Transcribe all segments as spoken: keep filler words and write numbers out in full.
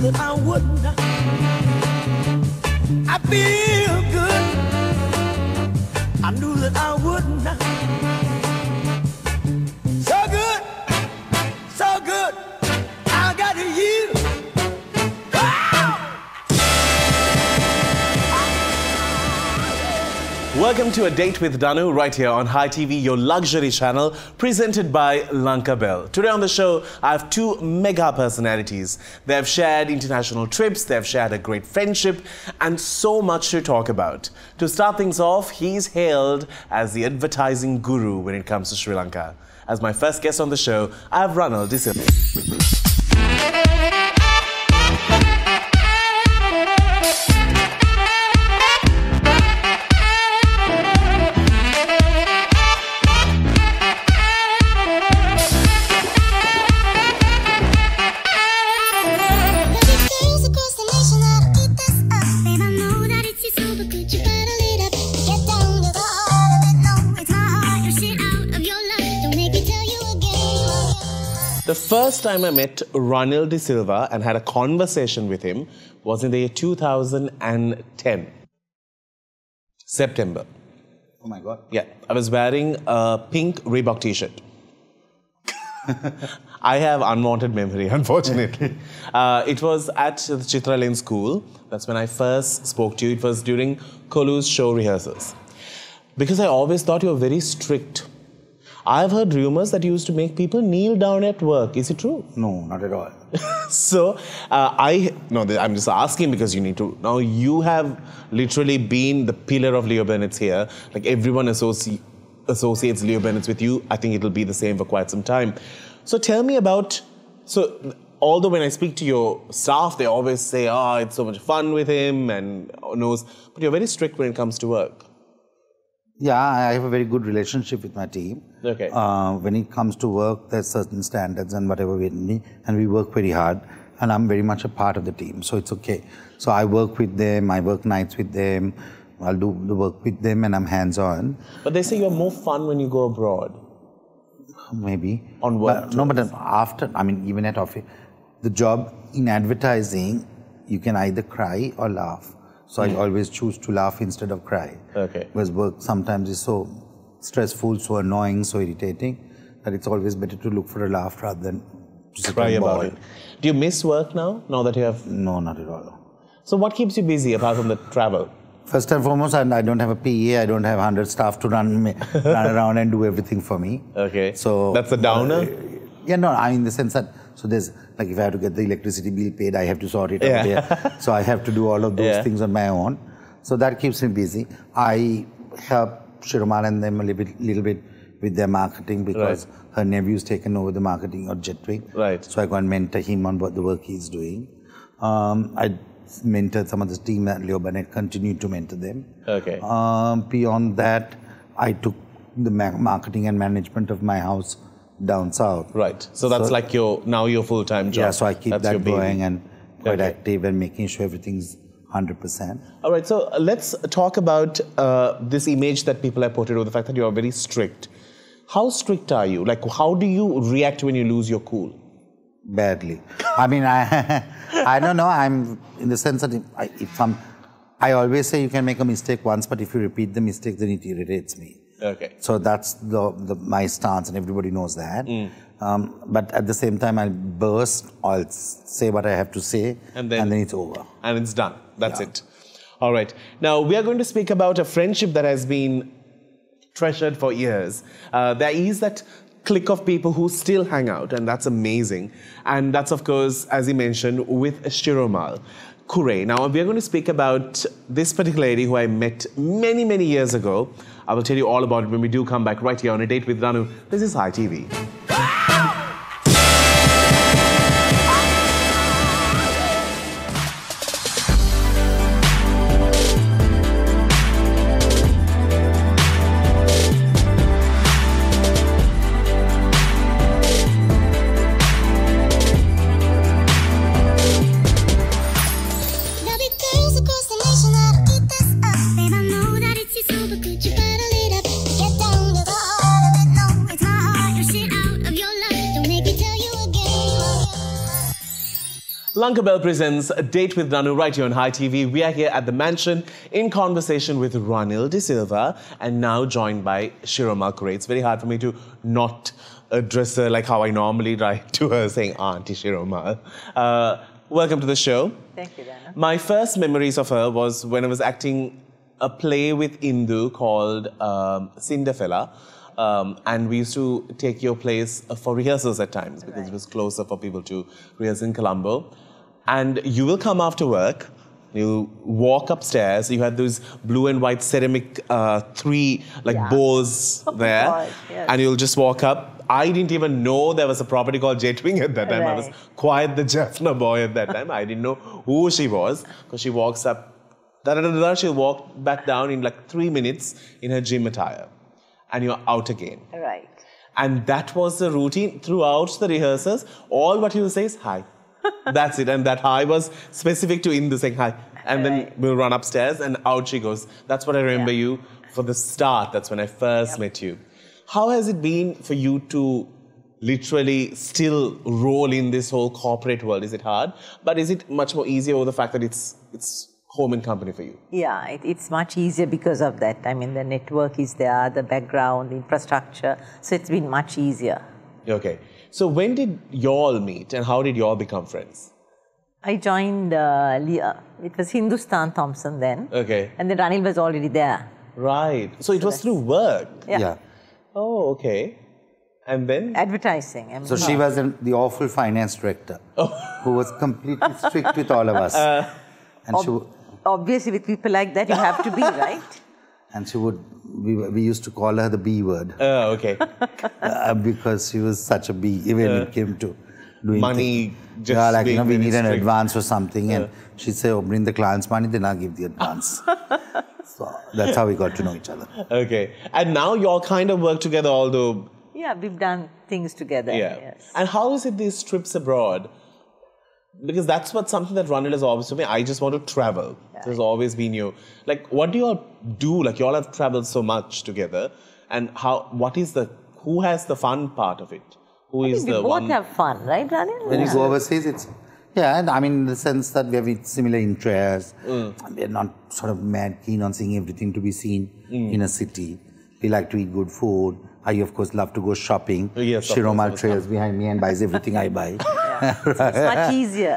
that I wouldn't. I feel good. I knew that I wouldn't. So good, so good. I got you. Welcome to A Date with Danu right here on High T V, your luxury channel, presented by Lanka Bell. Today on the show, I have two mega personalities. They have shared international trips, they have shared a great friendship, and so much to talk about. To start things off, he's hailed as the advertising guru when it comes to Sri Lanka. As my first guest on the show, I have Ranil De Silva. The first time I met Ranil De Silva and had a conversation with him was in the year two thousand ten, September. Oh my God. Yeah, I was wearing a pink Reebok t-shirt. I have unwanted memory, unfortunately. uh, it was at the Chitra Lane School. That's when I first spoke to you. It was during Kolu's show rehearsals. Because I always thought you were very strict. I've heard rumors that you used to make people kneel down at work. Is it true? No, not at all. So, uh, I... No, I'm just asking because you need to... Now, you have literally been the pillar of Leo Bennett's here. Like, everyone associ associates Leo Bennett's with you. I think it'll be the same for quite some time. So, tell me about... So, although when I speak to your staff, they always say, oh, it's so much fun with him and knows... But you're very strict when it comes to work. Yeah, I have a very good relationship with my team. Okay. Uh, when it comes to work, there's certain standards and whatever with me, and we work very hard, and I'm very much a part of the team, so it's okay. So I work with them, I work nights with them, I'll do the work with them, and I'm hands-on. But they say you're more fun when you go abroad. Maybe. On work? But, no, but after, I mean, even at office, the job in advertising, you can either cry or laugh. So mm. I always choose to laugh instead of cry. Okay. Because work sometimes is so stressful, so annoying, so irritating, that it's always better to look for a laugh rather than to sit cry and about bawl. it. Do you miss work now, now that you have... No, not at all. So what keeps you busy apart from the travel? First and foremost, I don't have a P A, I don't have one hundred staff to run me, run around and do everything for me. Okay. So that's a downer? Uh, yeah, no, I mean in the sense that, so there's, like if I have to get the electricity bill paid, I have to sort it yeah. out there. So I have to do all of those yeah. things on my own. So that keeps me busy. I help Shiromal and them a little bit, little bit with their marketing because right. her nephew's taken over the marketing of Jetwing. Right. So I go and mentor him on what the work he's doing. Um, I mentored some of the team at Leo Bennett, continued to mentor them. Okay. Um, beyond that, I took the marketing and management of my house down south. Right. So that's so, like your, now your full-time job. Yeah, so I keep that's that going and quite okay. active and making sure everything's one hundred percent. All right, so let's talk about uh, this image that people have portrayed over the fact that you are very strict. How strict are you? Like, how do you react when you lose your cool? Badly. I mean, I I don't know. I'm in the sense that if, I, if some, I always say you can make a mistake once, but if you repeat the mistake, then it irritates me. Okay. So that's the, the my stance, and everybody knows that. Mm. Um, but at the same time, I'll burst, I'll say what I have to say, and then, and then it's over. And it's done. That's yeah. it. All right. Now, we are going to speak about a friendship that has been treasured for years. Uh, there is that clique of people who still hang out, and that's amazing. And that's, of course, as he mentioned, with Shiromal Kure. Now, we are going to speak about this particular lady who I met many, many years ago. I will tell you all about it when we do come back right here on A Date with Danu. This is High T V. Get down to the heart of it, no, it's my heart, you shit out. Lanka Bell presents A Date with Ranu right here on High T V. We are here at the mansion in conversation with Ranil De Silva and now joined by Shiroma Kure. It's very hard for me to not address her like how I normally write to her saying Auntie Shiroma. Uh, welcome to the show. Thank you, Dana. My first memories of her was when I was acting a play with Indu called um, Cinderfella. Um, and we used to take your place for rehearsals at times because right. it was closer for people to rehearse in Colombo. And you will come after work, you walk upstairs, you had those blue and white ceramic uh, three like yeah. bowls there, God, yes. and you'll just walk up. I didn't even know there was a property called Jetwing at that time. Right. I was quite the Jaffna boy at that time. I didn't know who she was because she walks up, da da da da, she'll walk back down in like three minutes in her gym attire. And you're out again. Right. And that was the routine throughout the rehearsals. All what you will say is hi. That's it. And that hi was specific to Indu saying hi. And right. then we'll run upstairs and out she goes. That's what I remember yeah. you for the start. That's when I first yep. met you. How has it been for you to literally still roll in this whole corporate world? Is it hard? But is it much more easier over the fact that it's it's home and company for you? Yeah, it, it's much easier because of that. I mean, the network is there, the background, the infrastructure. So it's been much easier. Okay. So when did you all meet and how did you all become friends? I joined, uh, it was Hindustan Thompson then. Okay. And then Ranil was already there. Right. So it so was through work? Yeah. yeah. Oh, okay. And then? Advertising. I mean, so she was an, the awful finance director oh. who was completely strict with all of us. Uh, and ob she would, obviously with people like that you have to be, right? And she would, we, we used to call her the B word. Oh, okay. uh, because she was such a B when uh, it came to doing money. Things. Just yeah, like, you know, we need strict. an advance or something. Uh. And she'd say, oh, bring the client's money, then I'll give the advance. So that's how we got to know each other. Okay. And now you all kind of work together, although... Yeah, we've done things together. Yeah. Yes. And how is it these trips abroad? Because that's what something that Ranil has always told me. I just want to travel. Right. There's always been you. Like, what do you all do? Like, you all have traveled so much together. And how? What is the... Who has the fun part of it? Who I is mean, the we both one... have fun, right, Ranil? When yeah. you go overseas, it's... Yeah, and I mean, in the sense that we have similar interests. Mm. We're not sort of mad keen on seeing everything to be seen mm. in a city. We like to eat good food. I, of course, love to go shopping. Yes, Shiroma trails behind me and buys everything I buy. Yeah. So it's much easier.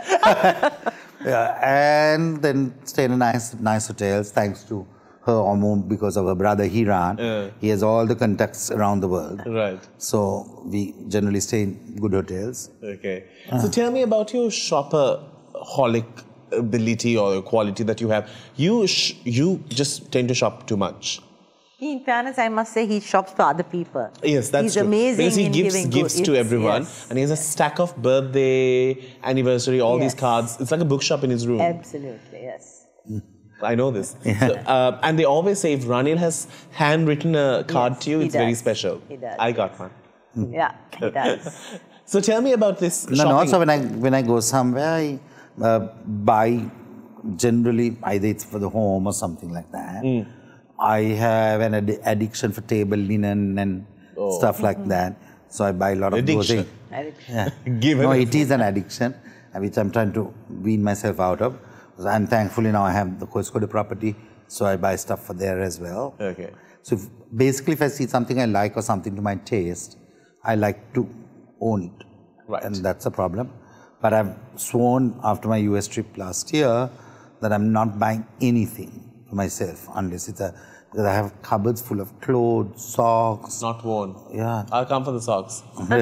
yeah, and then stay in nice, nice hotels, thanks to her Omum, because of her brother Hiran. Uh. He has all the contacts around the world. Right. So we generally stay in good hotels. Okay. Uh. So tell me about your shopaholic ability or quality that you have. You sh you just tend to shop too much. In fairness, I must say he shops for other people. Yes, that's He's true. amazing because he in gives giving gifts good to gifts, everyone, yes. and he has a stack of birthday, anniversary, all yes. these cards. It's like a bookshop in his room. Absolutely, yes. I know this. Yeah. So, uh, and they always say if Ranil has handwritten a card Yes, to you, he it's does. very special. He does. I got one. Yeah, he does. So tell me about this No, shopping. no, also when I when I go somewhere, I uh, buy generally either it's for the home or something like that. Mm. I have an ad addiction for table linen and oh. stuff like mm-hmm. that. So I buy a lot of addiction. those. Addiction. Yeah. Given no, it is an addiction, which I'm trying to wean myself out of. So I'm thankfully now I have the Kozhikode property, so I buy stuff for there as well. Okay. So if, basically, if I see something I like or something to my taste, I like to own it. Right. And that's a problem. But I've sworn after my U S trip last year that I'm not buying anything for myself unless it's a, because I have cupboards full of clothes, socks. Not worn. Yeah. I'll come for the socks.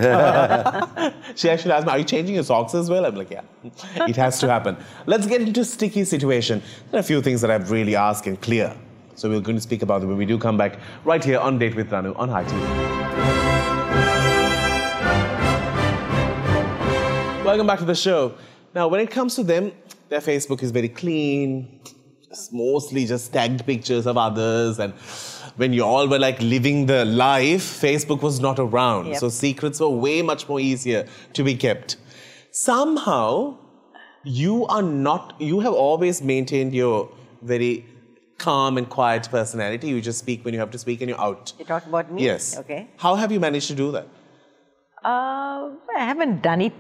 She actually asked me, are you changing your socks as well? I'm like, yeah, it has to happen. Let's get into sticky situation. There are a few things that I've really asked and clear. So we're going to speak about them when we do come back right here on Date with Ranu on High T V. Welcome back to the show. Now, when it comes to them, their Facebook is very clean. It's mostly just tagged pictures of others, and when you all were like living the life, Facebook was not around. Yep. So secrets were way much more easier to be kept. Somehow, you are not, you have always maintained your very calm and quiet personality. You just speak when you have to speak and you're out. You talk about me? Yes. Okay. How have you managed to do that? Uh, I haven't done it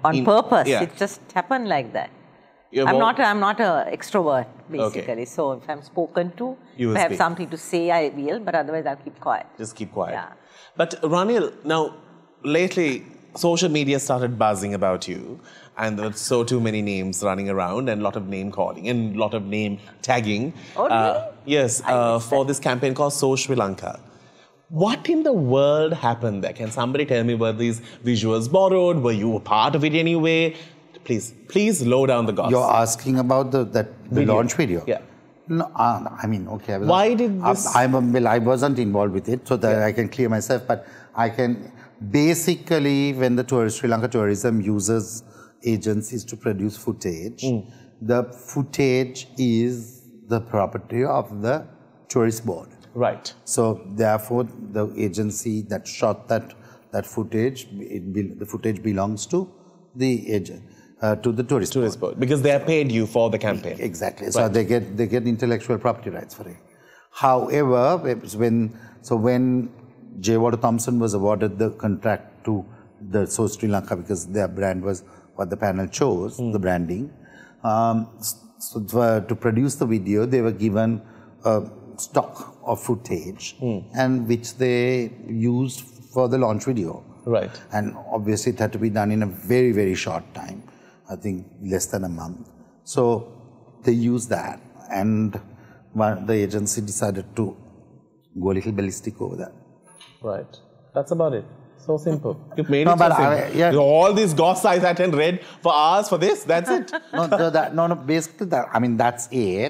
on In- purpose. yeah. It just happened like that. You're I'm more- not. I'm not a extrovert basically. Okay. So if I'm spoken to, You if will I have speak. something to say, I will. But otherwise, I'll keep quiet. Just keep quiet. Yeah. But Ranil, now lately social media started buzzing about you, and there were so too many names running around, and a lot of name calling and a lot of name tagging. Oh, really? Yes, I uh, missed for that. this campaign called So Sri Lanka. What in the world happened there? Can somebody tell me, were these visuals borrowed? Were you a part of it anyway? Please, please low down the gossip. You're asking about the that the Video. launch video. Yeah. No, uh, I mean, okay. I was Why not- did I- this- I'm a, well, I wasn't involved with it, so that I can clear myself. But I can basically, when the tourist, Sri Lanka Tourism uses agencies to produce footage, the footage is the property of the tourist board. Right. So therefore, the agency that shot that that footage, it be, the footage belongs to the agent, uh, to the tourist, Tourist board. board. Because they are paid you for the campaign. Exactly. So Right. they get they get intellectual property rights for it. However, it's when so when J. Walter Thompson was awarded the contract to the So Sri Lanka because their brand was what the panel chose, the branding. Um, so for, to produce the video, they were given a stock of footage, and which they used for the launch video. Right. And obviously it had to be done in a very, very short time. I think less than a month. So they used that, and one, the agency decided to go a little ballistic over that. Right. That's about it. So simple. You've made No, it so but I- simple. yeah. All these goss I sat and read for hours for this, that's it. No, no, that, no, no, basically that, I mean, that's it.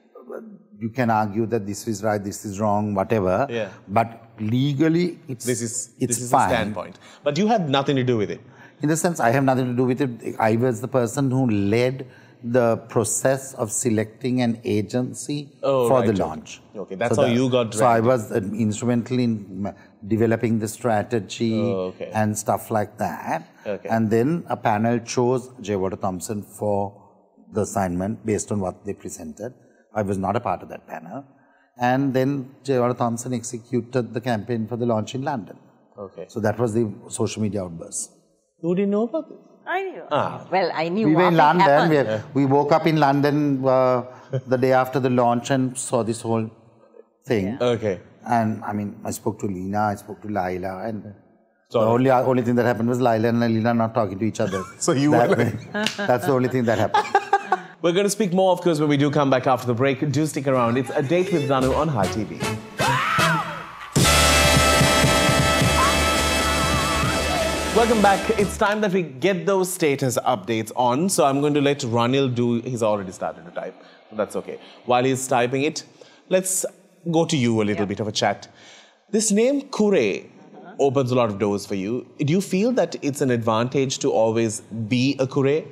You can argue that this is right, this is wrong, whatever. Yeah. But legally, it's, This is it's this is fine. a standpoint. But you had nothing to do with it. In the sense, I have nothing to do with it. I was the person who led the process of selecting an agency Oh, for right, the okay. launch. Okay, that's how you got So I dragged. was uh, instrumental in m- developing the strategy Oh, okay. and stuff like that. Okay. And then a panel chose J. Walter Thompson for the assignment based on what they presented. I was not a part of that panel. And then J. Walter Thompson executed the campaign for the launch in London. Okay. So that was the social media outburst. You didn't know about this? I knew. Ah. Well, I knew. We were in after it London. happened. We, we woke up in London uh, the day after the launch and saw this whole thing. Okay. And I mean, I spoke to Lena, I spoke to Laila, and Sorry. the only only thing that happened was Laila and Lena not talking to each other. So you that were- way. That's the only thing that happened. We're going to speak more, of course, when we do come back after the break. Do stick around. It's A Date with Ranu on High T V. Welcome back. It's time that we get those status updates on. So I'm going to let Ranil do, he's already started to type. That's okay. While he's typing it, let's go to you a little bit of a chat. This name Kure opens a lot of doors for you. Do you feel that it's an advantage to always be a Kure?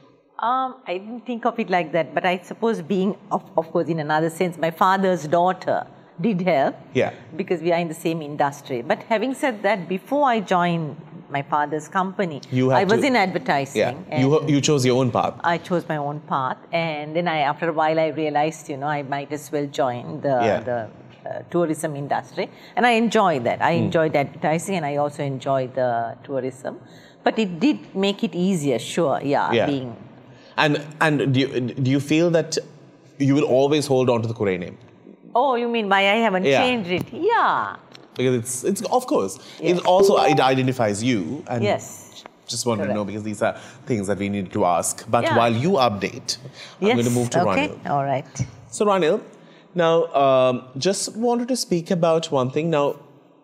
Um, I didn't think of it like that, but I suppose being, of, of course, in another sense, my father's daughter did help. Yeah. Because we are in the same industry. But having said that, before I joined my father's company, You had I was to- in advertising. Yeah. and You, you chose your own path. I chose my own path, and then I, after a while, I realized, you know, I might as well join the, Yeah. the uh, tourism industry, and I enjoyed that. I Hmm. enjoyed advertising, and I also enjoyed the tourism. But it did make it easier, sure. Yeah, Yeah. being. And and do you, do you feel that you will always hold on to the Kure name? Oh, you mean why I haven't Yeah. changed it? Yeah. Because it's, it's of course, Yes. it also it identifies you. And Yes. just wanted to Correct. know because these are things that we need to ask. But Yeah. while you update, I'm Yes. going to move to okay. Ranil. All right. So Ranil, now um, just wanted to speak about one thing. Now,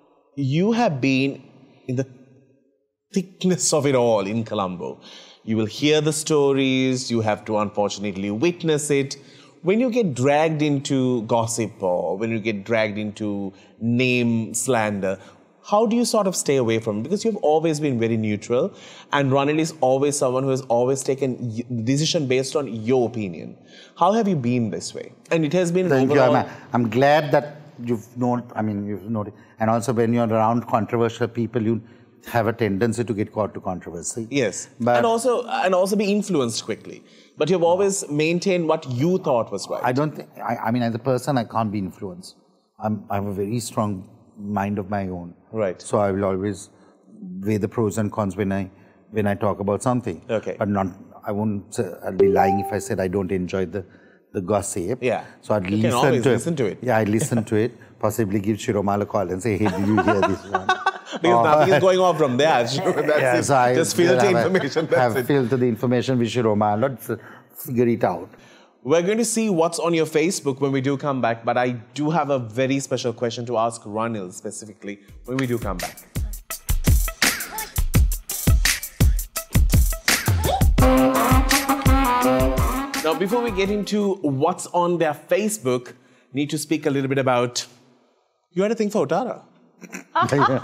you have been in the thickness of it all in Colombo. You will hear the stories, you have to unfortunately witness it. When you get dragged into gossip or when you get dragged into name slander, how do you sort of stay away from it? Because you've always been very neutral, and Ranil is always someone who has always taken y- the decision based on your opinion. How have you been this way? And it has been an Thank you. overall... I'm, I'm glad that you've known, I mean, you've noted. And also when you're around controversial people, you have a tendency to get caught to controversy. Yes, But and also and also be influenced quickly. But you've always maintained what you thought was right. I don't think, I, I mean, as a person, I can't be influenced. I'm, I have a very strong mind of my own. Right. So I will always weigh the pros and cons when I when I talk about something. Okay. But not, I won't say, I'll be lying if I said I don't enjoy the, the gossip. Yeah. So I'd You can listen always to it. listen to it. Yeah, I'd listen to it, possibly give Shiromala a call and say, hey, did you hear this one? Because Or- nothing is going on from there. That's Yeah, it. so I Just will filter have a- information. That's have it. filter the information with Shiromala, f- figure it out. We're going to see what's on your Facebook when we do come back, but I do have a very special question to ask Ranil specifically when we do come back. Now, before we get into what's on their Facebook, need to speak a little bit about. You had a thing for Uttara. Oh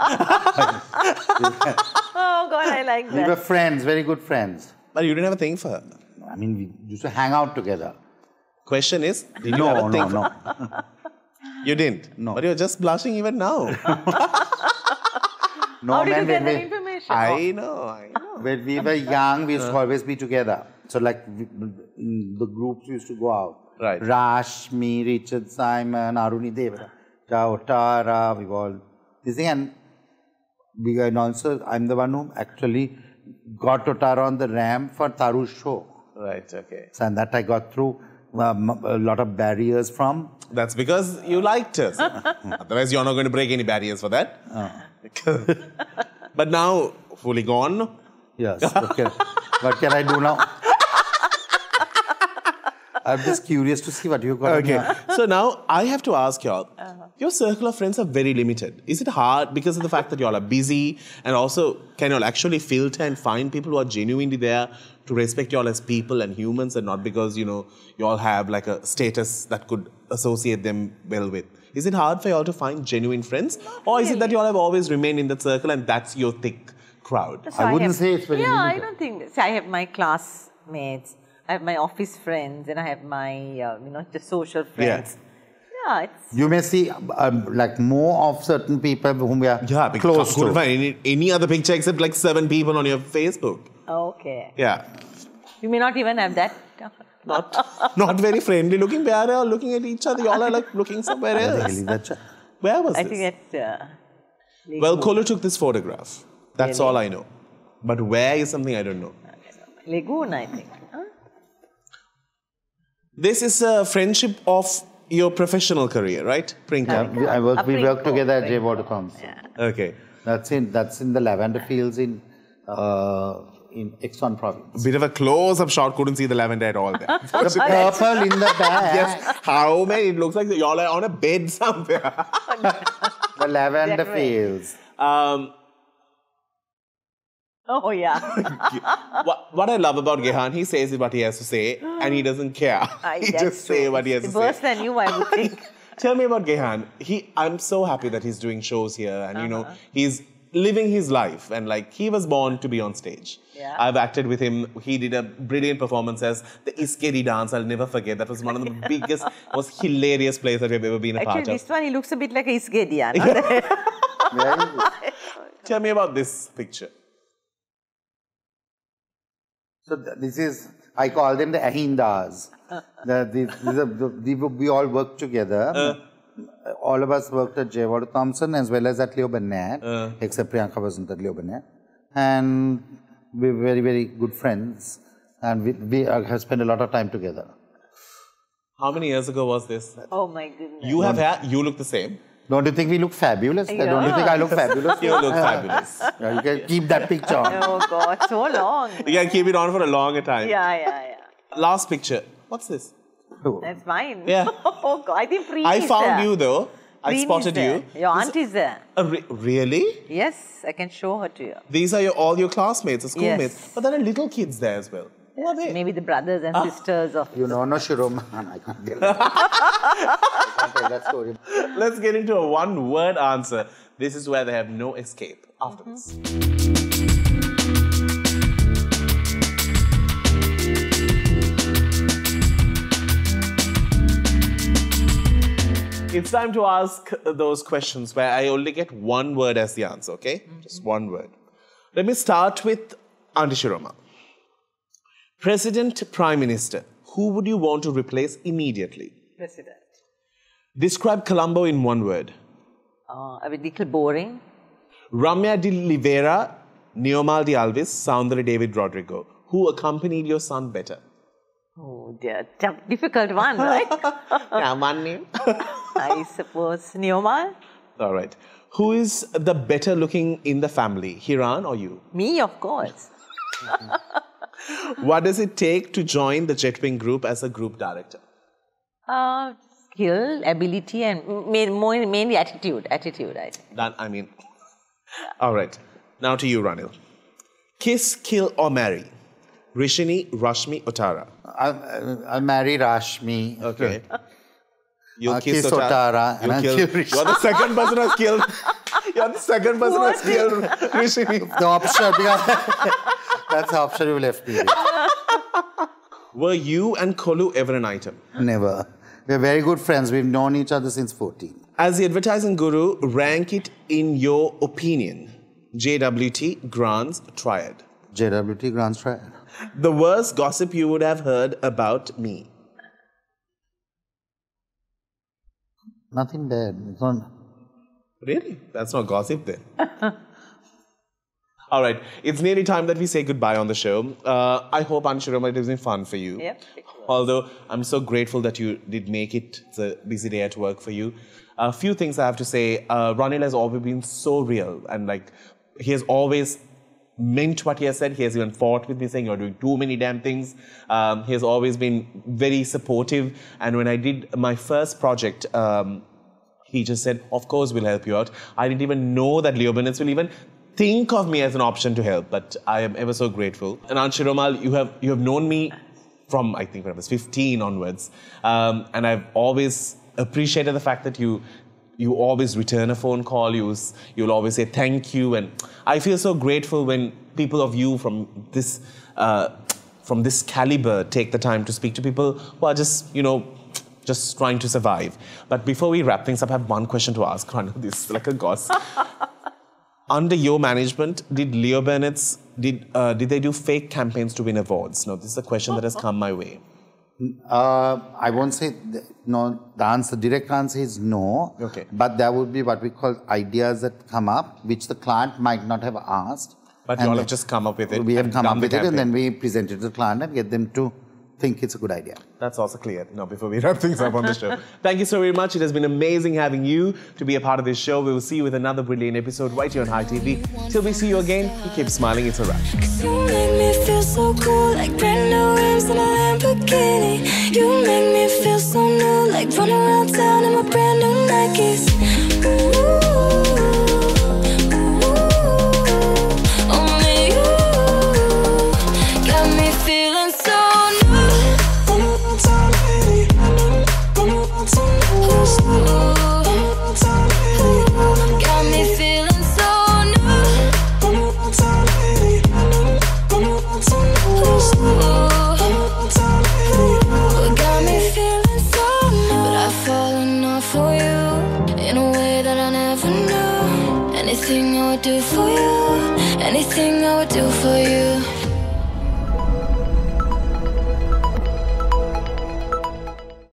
God, I like We were that. friends, very good friends. But you didn't have a thing for her. I mean, we used to hang out together. Question is, did you No, have a thing no, for no. You didn't? No. But you're just blushing even now. No, How did man, you get when, that we, information? I know, I know. when we were young, we used to always be together. So, like, we, in the groups used to go out. Right. Rash, me, Richard, Simon, Aruni Devara, Otara, we all. This thing, and, we, and also, I'm the one who actually got Otara on the ramp for Taru's show. Right, okay. So, and that I got through um, a lot of barriers from. That's because you liked us. Otherwise, you're not going to break any barriers for that. But now, fully gone. Yes. What can, what can I do now? I'm just curious to see what you got. Okay. on your- So now, I have to ask y'all, your circle of friends are very limited. Is it hard because of the fact that y'all are busy? And also, can y'all actually filter and find people who are genuinely there to respect y'all as people and humans and not because, you know, y'all have like a status that could associate them well with? Is it hard for y'all to find genuine friends? Or is it that y'all have always remained in that circle and that's your thick crowd? So I wouldn't have- say it's very Yeah, I limited. don't think. See, I have my classmates, I have my office friends, and I have my, uh, you know, the social friends. Yeah, it's. You may see um, like more of certain people whom we are Yeah, because close I couldn't to. find any, any other picture except like seven people on your Facebook. Okay. Yeah. You may not even have that. Not not very friendly looking. They are all looking at each other. Y'all are like looking somewhere else. Really, that's a- Where was I this? think that's. Uh, Well, Legu- Kolo took this photograph. That's Really? all I know. But where is something I don't know. Lagoon, I think. Huh? This is a friendship of your professional career, right? Prinka? Yeah, we, I work, we work Aprinko, together at J. Aprinko. Water Council. Okay. That's in that's in the lavender fields in uh, in Exxon province. Bit of a close-up shot. Couldn't see the lavender at all there. The purple in the back. Yes. How many? It looks like y'all are on a bed somewhere. The lavender That way. fields. um, Oh, yeah. what, what I love about Gehan, he says what he has to say and he doesn't care. I, he that's just true. say what he has It's to worse say. than you, I would think. Tell me about Gehan. He, I'm so happy that he's doing shows here and, you know, he's living his life and, like, he was born to be on stage. Yeah. I've acted with him. He did a brilliant performance as the Iskeri dance. I'll never forget. That was one of the biggest, most hilarious plays that we've ever been a Actually, part of. this one, he looks a bit like a Isgedia. Tell me about this picture. So th- this is, I call them the Ahindas. the, the, the, the, the, we all work together. All of us worked at J. Water Thompson as well as at Leo Burnett, except Priyanka wasn't at Leo Burnett. And we're very, very good friends. And we, we uh, have spent a lot of time together. How many years ago was this? Oh, my goodness. You have hair, you look the same. Don't you think we look fabulous? Don't you Yeah. think I look fabulous? You look fabulous. Yeah, you can keep that picture on. Oh, God, so long. You can keep it on for a longer time. Yeah, yeah, yeah. Last picture. What's this? That's mine. Yeah. Oh, God. I think Preet I is found there. you though. I Preet is spotted there. you. Your This- aunt is there. Uh, re- really? Yes, I can show her to you. These are your, all your classmates, or schoolmates. Yes. But there are little kids there as well. Who are they? Maybe the brothers and sisters of. You know, no, Shiroman. I can't tell that. I can't tell that story. Let's get into a one-word answer. This is where they have no escape after this. It's time to ask those questions where I only get one word as the answer, okay? Just one word. Let me start with Auntie Shiroma. President, Prime Minister, who would you want to replace immediately? President. Describe Colombo in one word. Uh, a little boring. Ramya de Oliveira Neomal de Alvis, Soundary David Rodrigo. Who accompanied your son better? Oh dear, tough, difficult one, right? Yeah, one name. I suppose Neomal. All right. Who is the better looking in the family, Hiran or you? Me, of course. What does it take to join the Jetwing group as a group director? Uh, skill, ability, and main, more, mainly attitude. Attitude, I think. That, I mean. All right. Now to you, Ranil. Kiss, kill, or marry? Rishini, Rashmi, or Tara? I'll, I'll marry Rashmi. Okay. You'll I'll kiss, kiss Otara. Otara and You'll I'll kill. kill Rishi. You're the second person who's killed. You're the second person who's killed Rishini. The option, because that's the option you left me with. Were you and Kolu ever an item? Never. We're very good friends. We've known each other since fourteen. As the advertising guru, rank it in your opinion. J W T, Grants, Triad. J W T Grants Triad. The worst gossip you would have heard about me. Nothing bad. It's not... Really? That's not gossip then. All right. It's nearly time that we say goodbye on the show. Uh, I hope, Anshurama, it has been fun for you. Yep. Although I'm so grateful that you did make it. It's a busy day at work for you. A few things I have to say. Uh, Ranil has always been so real. And like, he has always meant what he has said. He has even fought with me saying, you're doing too many damn things. Um, he has always been very supportive. And when I did my first project, um, he just said, of course, we'll help you out. I didn't even know that Leo Burnitz will even think of me as an option to help, but I am ever so grateful. And Anshuromal, you have you have known me from, I think, when I was fifteen onwards. Um, and I've always appreciated the fact that you you always return a phone call, you, you'll always say thank you. And I feel so grateful when people of you from this, uh, from this caliber take the time to speak to people who are just, you know, just trying to survive. But before we wrap things up, I have one question to ask. This is like a goss. Under your management, did Leo Burnitz, did, uh, did they do fake campaigns to win awards? No, this is a question that has come my way. Uh, I won't say th- no. The answer, direct answer is no. Okay. But there would be what we call ideas that come up, which the client might not have asked. But you all have just come up with it. We have and come done up the with it, and campaign. then we present it to the client and get them to think it's a good idea. That's also clear. Now, before we wrap things up on the show. Thank you so very much. It has been amazing having you to be a part of this show. We will see you with another brilliant episode right here on High T V. Till we see you again, you keep smiling. It's a wrap. You make me feel so cool, like brand new rims in a Lamborghini. You make me feel so new, like running around town in my brand new Nikes. Ooh, ooh, only you got me feeling so new. Ooh, got me feeling so new. Ooh, got me feeling so new. But I've fallen off for you in a way that I never knew. Anything I would do for you, anything I would do for you.